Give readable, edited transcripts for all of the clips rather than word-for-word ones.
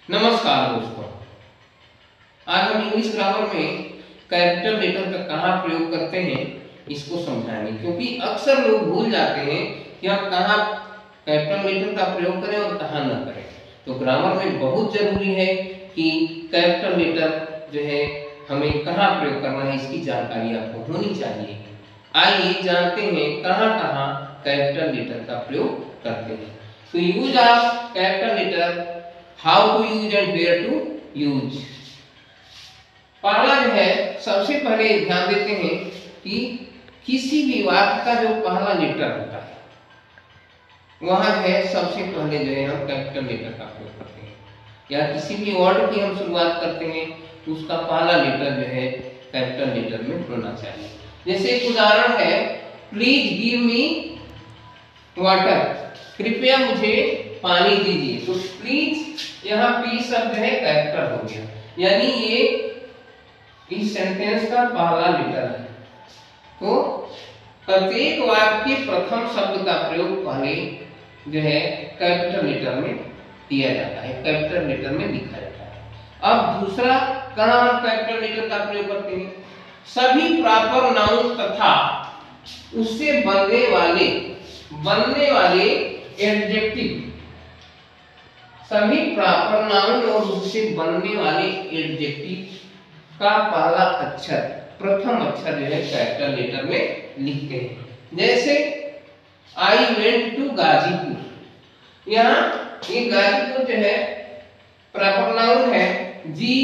नमस्कार दोस्तों, आज हम इंग्लिश ग्रामर में कैपिटल लेटर का कहाँ प्रयोग करते हैं इसको समझाएंगे, क्योंकि अक्सर लोग भूल जाते हैं कि हम कहाँ कैपिटल लेटर का प्रयोग करें और कहाँ न करें। तो ग्रामर में बहुत जरूरी है कि कैपिटल लेटर जो है हमें कहाँ प्रयोग करना है, इसकी जानकारी आपको होनी चाहिए। आइए जानते हैं कहाँ कहाँ कैपिटल लेटर का प्रयोग करते हैं। तो use of capital letter, how to use and where to use. पहला जो है, सबसे पहले ध्यान देते हैं कि किसी भी वाक्य का जो पहला लेटर होता है वहां जो है सबसे पहले जो है हम कैपिटल लेटर का प्रयोग करते हैं, या किसी भी वर्ड की हम शुरुआत करते हैं तो उसका पहला लेटर जो है कैपिटल लेटर में होना चाहिए। जैसे एक उदाहरण है, प्लीज गिव मी वाटर, कृपया मुझे पानी दीजिए। तो प्लीज यहाँ पी शब्द है कैपिटल हो गया, यानी ये इस सेंटेंस का पहला लेटर है। तो प्रत्येक वाक्य के प्रथम शब्द का प्रयोग पहले जो है कैपिटल लेटर में किया जाता है, कैपिटल लेटर में लिखा जाता है। अब दूसरा कहाँ हम कैपिटल लेटर का प्रयोग करते हैं, सभी प्रॉपर नाउन तथा उससे बनने वाले एडजेक्टिव, सभी प्रॉपर नाउन और उससे बनने वाले एडजेक्टिव का पहला अक्षर, प्रथम अक्षर जो है कैपिटल लेटर में लिखते हैं। जैसे आई वेंट टू गाजीपुर, यहाँ ये गाजीपुर जो है प्रॉपर नाउन है, जी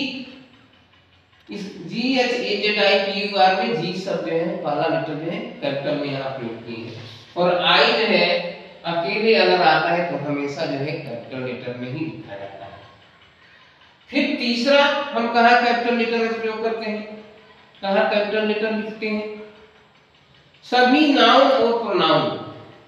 GHAZIPUR में जी शब्द जो है पहला लेटर जो है कैपिटल में यहाँ प्रयोग किए हैं। और आई जो है अकेले अगर आता है तो हमेशा जो है कैपिटल लेटर में ही लिखा जाता है। फिर तीसरा हम कहाँ कैपिटल लेटर का प्रयोग करते हैं, कहाँ कैपिटल लेटर लिखते हैं, सभी नाउन और प्रोनाउन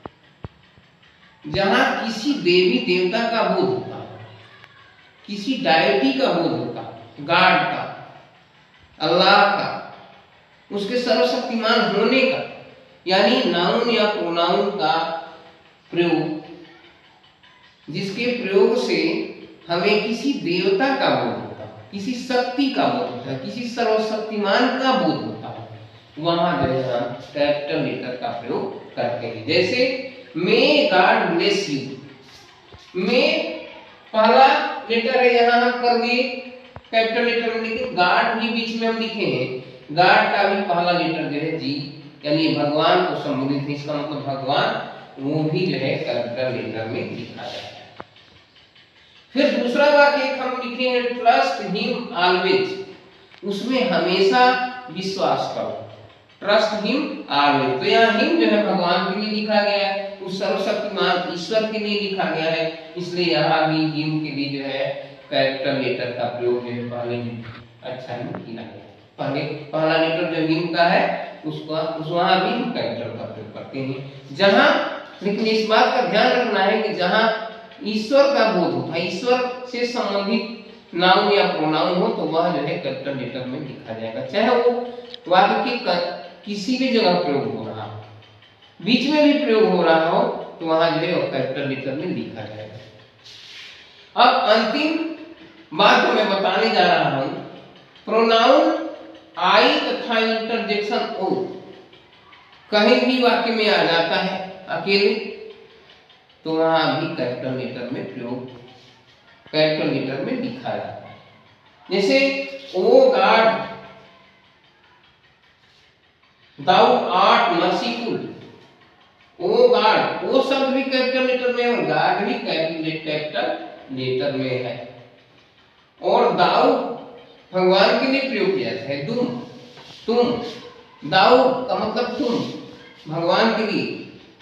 जहां किसी देवी देवता का बोध होता है, किसी डायटी का बोध होता है, गॉड का, अल्लाह का, उसके सर्वशक्तिमान होने का, यानी नाउन या प्रोनाउन का प्रयोग, जिसके प्रयोग से हमें किसी देवता का बोध होता है, किसी शक्ति का बोध होता है, किसी सर्वशक्तिमान का बोध होता है, वहां जो है हम कैपिटल लेटर का प्रयोग करते हैं। जैसे may God bless you, may पहला लेटर है, यहाँ हम कर दिए कैपिटल लेटर में लिखे, गॉड भी बीच में हम लिखे हैं, गॉड का भी पहला लेटर जो है जी, यानी भगवान को संबोधित है, इसका मतलब भगवान, वो भी जो है कैपिटल लेटर में लिखा जाता है। फिर दूसरा वाक्य हम लिखे हैं, ट्रस्ट हिम ऑलवेज, उसमें हमेशा विश्वास करो, ट्रस्ट हिम ऑलवेज। तो यहाँ हिम जो है भगवान के लिए लिखा गया है, उस सर्वशक्तिमान ईश्वर के लिए लिखा गया है, इसलिए यहाँ भी हिम के लिए जो है कैपिटल लेटर का प्रयोग जो है पहले अक्षर में किया गया। पहले पहला लेटर जो हिम का है उसका वहां भी हम कैपिटल का प्रयोग करते हैं। जहां, लेकिन इस बात का ध्यान रखना है कि जहां ईश्वर का बोध हो, ईश्वर से संबंधित नाउन या प्रोनाउन हो, तो वह जो है कैपिटल लेटर में लिखा जाएगा, चाहे वो वाक्य के किसी भी जगह प्रयोग हो रहा हो, बीच में भी प्रयोग हो रहा हो, तो वहां जो है वो कैपिटल लेटर में लिखा जाएगा। अब अंतिम बात मैं बताने जा रहा हूं, प्रोनाउन आई तथा इंटरजेक्शन ओ कहीं भी वाक्य में आ जाता है अकेले, तो वहां भी कैपिटल लेटर में प्रयोग, कैपिटल लेटर में लिखा जाता है। जैसे O God thou art merciful, O God, O शब्द भी कैपिटल लेटर में है और गॉड भी कैपिटल लेटर में है। और दाउ भगवान के लिए प्रयोग किया जाता है, तुम, दाउ का मतलब तुम, भगवान के लिए,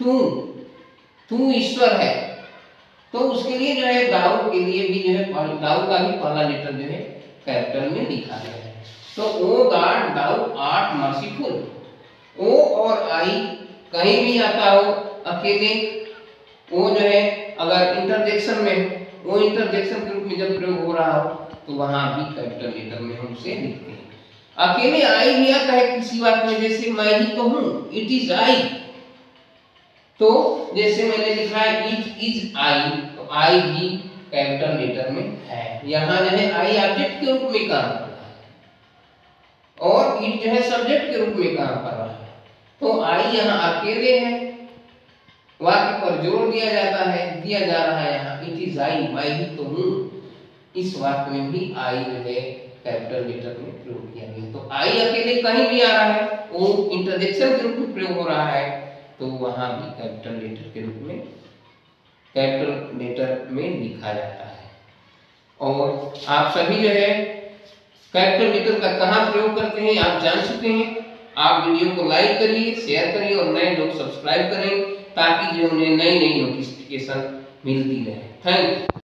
तू ईश्वर है, तो उसके लिए जो है दाऊ के लिए भी जो है दाऊ का भी पहला लेटर जो है कैपिटल में लिखा गया है। तो O God thou art merciful, O और आई कहीं भी आता हो अकेले, ओ जो है अगर इंटरजेक्शन में, वो इंटरजेक्शन के रूप में जब प्रयोग हो रहा हो तो वहां भी कैपिटल लेटर में हम उसे लिखते हैं। अकेले आई भी आता है किसी वाक्य में, जैसे मैं ही तो हूं, इट इज आई, तो जैसे मैंने लिखा है इट इज आई, तो आई भी कैपिटल लेटर में है। यहाँ जो है आई ऑब्जेक्ट के रूप में काम कर रहा है और इट जो है सब्जेक्ट के रूप में काम कर रहा है। तो आई यहाँ अकेले है, वाक्य पर जोर दिया जाता है, दिया जा रहा है यहाँ इट इज आई, मैं ही तो हूँ। इस वाक्य में भी आई जो है कैपिटल लेटर में प्रयोग किया गया। तो आई अकेले कहीं भी आ रहा है, वो इंटरजेक्शन के रूप में प्रयोग हो रहा है, तो वहां भी कैपिटल लेटर के रूप में कैपिटल लेटर में लिखा जाता है। और आप सभी जो है कैपिटल लेटर का कहाँ प्रयोग करते हैं आप जान चुके हैं। आप वीडियो को लाइक करिए, शेयर करिए और नए लोग सब्सक्राइब करें ताकि जो उन्हें नई नई नोटिफिकेशन मिलती रहे। Thank you.